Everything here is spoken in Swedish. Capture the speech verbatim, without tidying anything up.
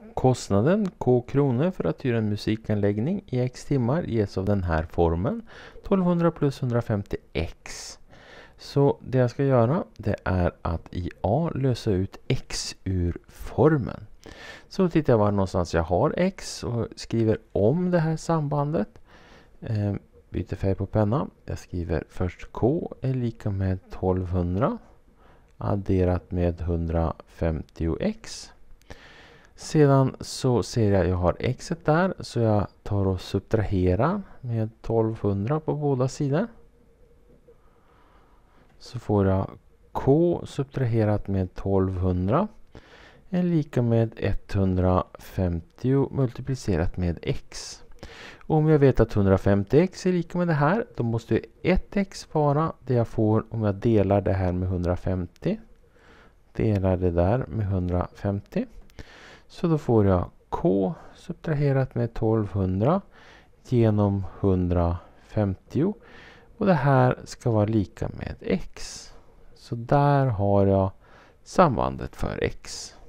Kostnaden K kronor för att hyra en musikanläggning i x timmar ges av den här formen. tolvhundra plus hundrafemtio x. Så det jag ska göra, det är att i A lösa ut x ur formen. Så tittar jag var någonstans jag har x och skriver om det här sambandet. Eh, byter färg på penna. Jag skriver först K är lika med tolvhundra adderat med hundrafemtio x. Sedan så ser jag att jag har x där, så jag tar och subtraherar med tolvhundra på båda sidor. Så får jag K subtraherat med tolvhundra är lika med etthundrafemtio multiplicerat med x. Och om jag vet att hundrafemtio x är lika med det här, då måste ett x vara det jag får om jag delar det här med hundrafemtio. Delar det där med hundrafemtio. Så då får jag K subtraherat med tolvhundra genom hundrafemtio. Och det här ska vara lika med x. Så där har jag sambandet för x.